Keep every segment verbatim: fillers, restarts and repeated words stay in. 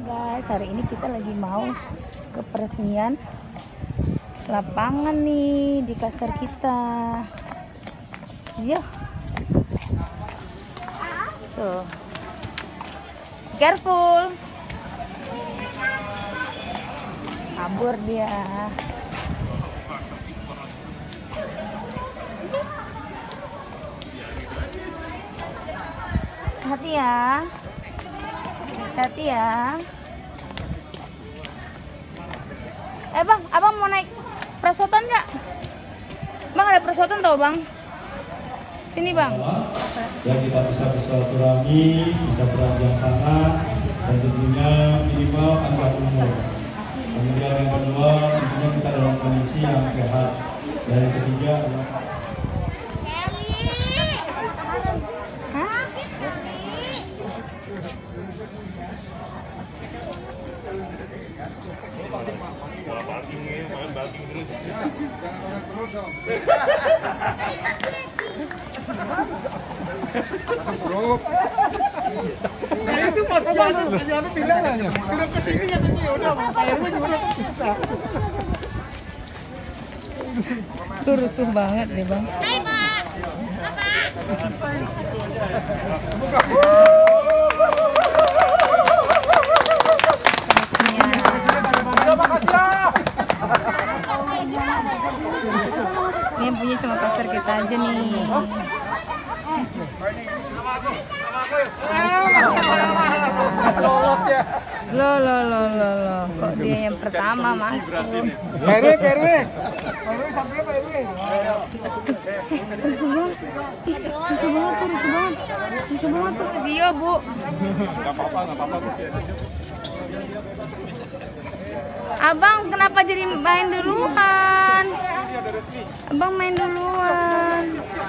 Guys, hari ini kita lagi mau ke peresmian lapangan nih di klaster kita. Iya. Tuh. Careful. Kabur dia. Hati ya. Hati ya. Eh bang, abang mau naik perosotan nggak? Bang ada perosotan tau bang? Sini bang. Ya kita bisa bersilaturahmi, bisa beranjak sana, dan tentunya minimal antar umur. Kemudian yang kedua, tentunya kita dalam kondisi yang sehat. Dan yang ketiga adalah nah itu masalahnya, jangan pilihannya. Sudah kesini ya ini udah, airnya juga udah bisa. Tuh rusuh banget deh bang. Hai Pak. Bapak. Ini yang punya cuma pasar kita aja nih. Lolos ya. Lo lo lo lo lo. Kok dia yang pertama masuk? P R W, P R W. P R W sampai P R W. Rusuh banget. Ih, rusuh banget tuh, rusuh banget. Rusuh banget tuh. Zio bu. Gak apa-apa, gak apa-apa bu. Abang kenapa jadi main duluan? Abang main duluan.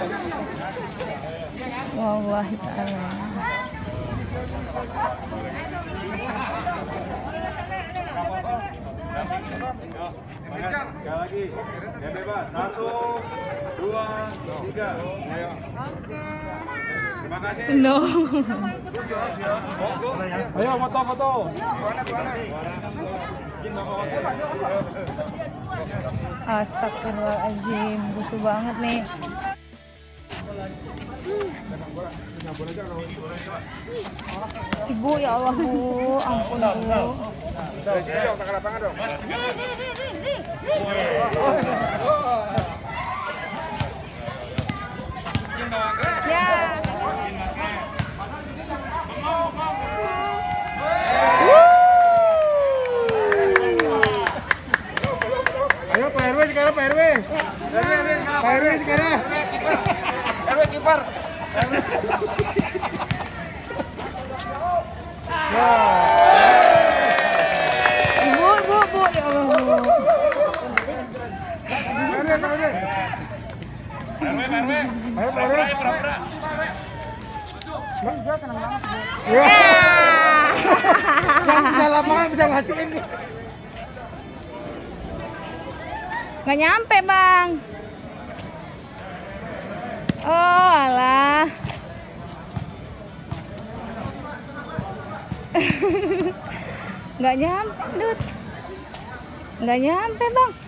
Wallahi ta'ala. sekali lagi, ya bebas. Satu, dua, tiga. Oke. Terima kasih. No. Ayo foto foto. Astagfirullahaladzim, rusuh banget nih. Ibu ya Allah bu, ampun bu. Dari sini dong, ke lapangan dong. Ya. Ayo Pak R W sekarang, Pak R W. Pak R W sekarang. R W kiper. Ibu, bu, bu, ya Allah bu. Ayo Pak R W. Ya. Yang di lapangan bisa ngasihin nih. Nggak nyampe bang. Oh alah. Nggak nyampe Dut. Nggak nyampe bang.